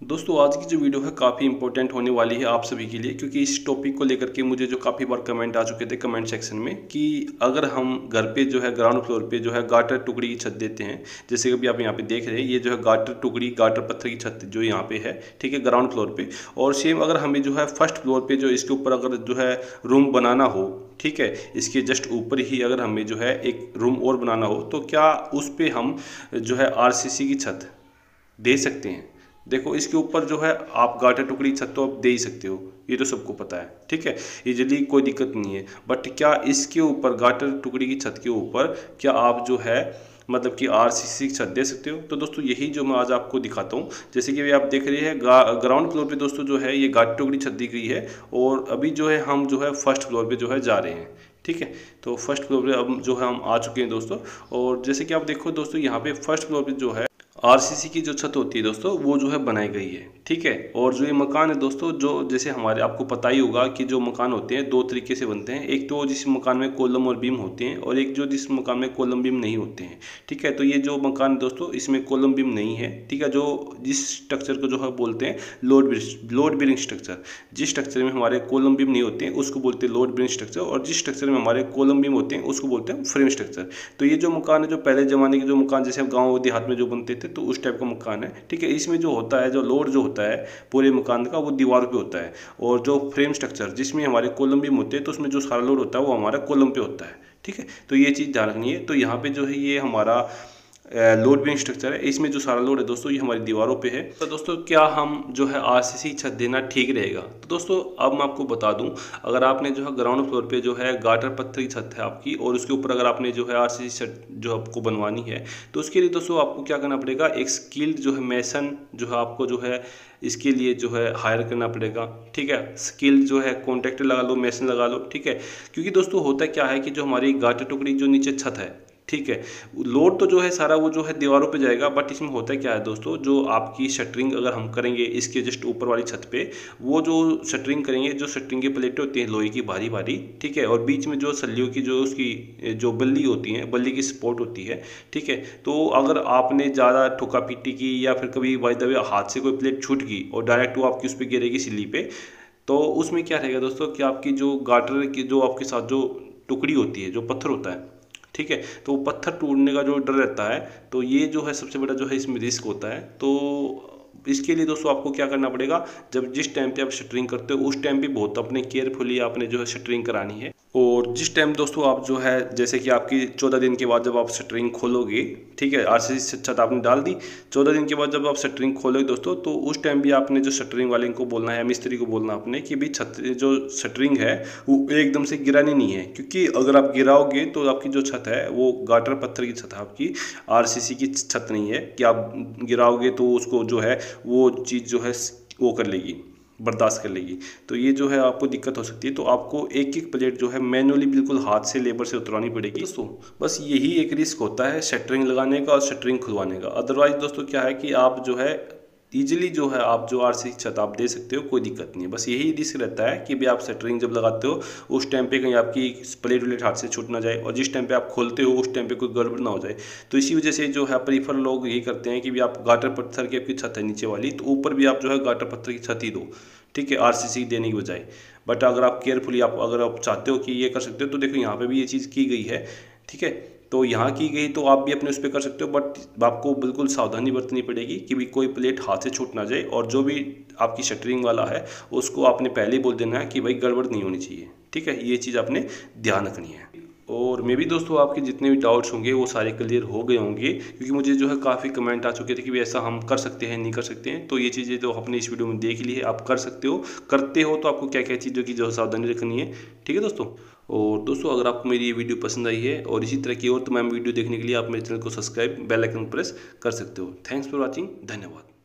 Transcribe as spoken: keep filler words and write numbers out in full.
दोस्तों आज की जो वीडियो है काफ़ी इंपॉर्टेंट होने वाली है आप सभी के लिए, क्योंकि इस टॉपिक को लेकर के मुझे जो काफ़ी बार कमेंट आ चुके थे कमेंट सेक्शन में कि अगर हम घर पे जो है ग्राउंड फ्लोर पे जो है गाटर टुकड़ी की छत देते हैं, जैसे कि अभी आप यहाँ पे देख रहे हैं ये जो है गाटर टुकड़ी गाटर पत्थर की छत जो यहाँ पे है, ठीक है, ग्राउंड फ्लोर पे। और सेम अगर हमें जो है फर्स्ट फ्लोर पर जो इसके ऊपर अगर जो है रूम बनाना हो, ठीक है, इसके जस्ट ऊपर ही अगर हमें जो है एक रूम और बनाना हो तो क्या उस पर हम जो है आर सी सी की छत दे सकते हैं। देखो इसके ऊपर जो है आप गाटर टुकड़ी छत तो आप दे ही सकते हो, ये तो सबको पता है, ठीक है, इजीली कोई दिक्कत नहीं है। बट क्या इसके ऊपर गाटर टुकड़ी की छत के ऊपर क्या आप जो है मतलब कि आरसीसी की छत दे सकते हो? तो दोस्तों यही जो मैं आज आपको दिखाता हूँ। जैसे कि अभी आप देख रहे हैं ग्राउंड फ्लोर पे दोस्तों जो है ये गाटर टुकड़ी छत दी गई है, और अभी जो है हम जो है फर्स्ट फ्लोर पे जो है जा रहे हैं, ठीक है। तो फर्स्ट फ्लोर पे अब जो है हम आ चुके हैं दोस्तों। और जैसे कि आप देखो दोस्तों यहाँ पे फर्स्ट फ्लोर पे जो है आरसीसी की जो छत होती है दोस्तों वो जो है बनाई गई है, ठीक है। और जो ये मकान है दोस्तों, जो जैसे हमारे आपको पता ही होगा कि जो मकान होते हैं दो तरीके से बनते हैं, एक तो जिस मकान में कॉलम और बीम होते हैं और एक जो जिस मकान में कॉलम बीम नहीं होते हैं, ठीक है। तो ये जो मकान है दोस्तों इसमें कॉलम बीम नहीं है, ठीक है। जो जिस स्ट्रक्चर को जो है बोलते हैं लोड लोड बेरिंग स्ट्रक्चर, जिस स्ट्रक्चर में हमारे कॉलम बीम नहीं होते हैं उसको बोलते हैं लोड बेरिंग स्ट्रक्चर, और जिस स्ट्रक्चर में हमारे कॉलम बीम होते हैं उसको बोलते हैं फ्रेम स्ट्रक्चर। तो ये जो मकान है जो पहले ज़माने के जो मकान जैसे गाँव देहात में जो बनते थे तो उस टाइप का मकान है, ठीक है। इसमें जो होता है जो लोड जो होता है पूरे मकान का वो दीवारों पे होता है, और जो फ्रेम स्ट्रक्चर जिसमें हमारे कॉलम बीम होते हैं तो उसमें जो सारा लोड होता है वो हमारा कॉलम पे होता है, ठीक है। तो ये चीज़ ध्यान रखनी है। तो यहाँ पे जो है ये हमारा लोड बेरिंग स्ट्रक्चर है, इसमें जो सारा लोड है दोस्तों ये हमारी दीवारों पे है। तो दोस्तों क्या हम जो है आरसीसी छत देना ठीक रहेगा? तो दोस्तों अब मैं आपको बता दूं, अगर आपने जो है ग्राउंड फ्लोर पे जो है गाटर पत्थर की छत है आपकी और उसके ऊपर अगर आपने जो है आरसीसी छत जो आपको बनवानी है तो उसके लिए दोस्तों आपको क्या करना पड़ेगा, एक स्किल्ड जो है मेसन जो है आपको जो है इसके लिए जो है हायर करना पड़ेगा, ठीक है। स्किल जो है कॉन्ट्रैक्टर लगा लो, मेसन लगा लो, ठीक है। क्योंकि दोस्तों होता क्या है कि जो हमारी गाटर टुकड़ी जो नीचे छत है, ठीक है, लोड तो जो है सारा वो जो है दीवारों पे जाएगा, बट इसमें होता क्या है दोस्तों, जो आपकी शटरिंग अगर हम करेंगे इसके जस्ट ऊपर वाली छत पे, वो जो शटरिंग करेंगे, जो शटरिंग की प्लेटें होती हैं लोहे की भारी भारी, ठीक है, और बीच में जो सलियों की जो उसकी जो बल्ली होती है, बल्ली की सपोर्ट होती है, ठीक है। तो अगर आपने ज़्यादा ठोका पीटी की या फिर कभी बाय द वे हाथ से कोई प्लेट छूट गई और डायरेक्ट वो आपकी उस पर गिरेगी सिल्ली पे, तो उसमें क्या रहेगा दोस्तों कि आपकी जो गाटर की जो आपके साथ जो टुकड़ी होती है, जो पत्थर होता है, ठीक है, तो वो पत्थर टूटने का जो डर रहता है, तो ये जो है सबसे बड़ा जो है इसमें रिस्क होता है। तो इसके लिए दोस्तों आपको क्या करना पड़ेगा, जब जिस टाइम पे आप शटरिंग करते हो उस टाइम पे बहुत अपने केयरफुली आपने जो है शटरिंग करानी है। और जिस टाइम दोस्तों आप जो है जैसे कि आपकी चौदह दिन के बाद जब आप शटरिंग खोलोगे, ठीक है, आरसीसी छत आपने डाल दी, चौदह दिन के बाद जब आप शटरिंग खोलोगे दोस्तों तो उस टाइम भी आपने जो शटरिंग वाले को बोलना है, मिस्त्री को बोलना आपने कि भाई छत जो शटरिंग है वो एकदम से गिरानी नहीं है, क्योंकि अगर आप गिराओगे तो आपकी जो छत है वो गाटर पत्थर की छत है, आपकी आरसीसी की छत नहीं है कि आप गिराओगे तो उसको जो है वो चीज़ जो है वो कर लेगी, बर्दाश्त कर लेगी। तो ये जो है आपको दिक्कत हो सकती है। तो आपको एक एक प्लेट जो है मैनुअली बिल्कुल हाथ से लेबर से उतरवानी पड़ेगी दोस्तों। बस यही एक रिस्क होता है शटरिंग लगाने का और शटरिंग खुलवाने का। अदरवाइज दोस्तों क्या है कि आप जो है ईजिली जो है आप जो आरसीसी छत आप दे सकते हो, कोई दिक्कत नहीं है। बस यही रिस्क रहता है कि भाई आप शटरिंग जब लगाते हो उस टाइम पे कहीं आपकी प्लेट व्लेट हाथ से छूट ना जाए, और जिस टाइम पे आप खोलते हो उस टाइम पे कोई गड़बड़ ना हो जाए। तो इसी वजह से जो है प्रीफर लोग यही करते हैं कि भी आप गाटर पत्थर की आपकी छत है नीचे वाली, तो ऊपर भी आप जो है गाटर पत्थर की छत ही दो, ठीक है, आरसीसी देने की बजाय। बट अगर आप केयरफुली आप अगर आप चाहते हो कि ये कर सकते हो तो देखो यहाँ पे भी ये चीज़ की गई है, ठीक है। तो यहाँ की गई तो आप भी अपने उस पर कर सकते हो, बट आपको बिल्कुल सावधानी बरतनी पड़ेगी कि भी कोई प्लेट हाथ से छूट ना जाए, और जो भी आपकी शटरिंग वाला है उसको आपने पहले ही बोल देना है कि भाई गड़बड़ नहीं होनी चाहिए, ठीक है। ये चीज़ आपने ध्यान रखनी है। और मे भी दोस्तों आपके जितने भी डाउट्स होंगे वो सारे क्लियर हो गए होंगे, क्योंकि मुझे जो है काफ़ी कमेंट आ चुके थे कि भी ऐसा हम कर सकते हैं नहीं कर सकते हैं। तो ये चीज़ें तो आपने इस वीडियो में देख ली है, आप कर सकते हो, करते हो तो आपको क्या क्या चीज़ों की जो सावधानी रखनी है, ठीक है दोस्तों। और दोस्तों अगर आपको मेरी ये वीडियो पसंद आई है और इसी तरह की और तमाम वीडियो देखने के लिए आप मेरे चैनल को सब्सक्राइब बेल आइकन प्रेस कर सकते हो। थैंक्स फॉर वॉचिंग, धन्यवाद।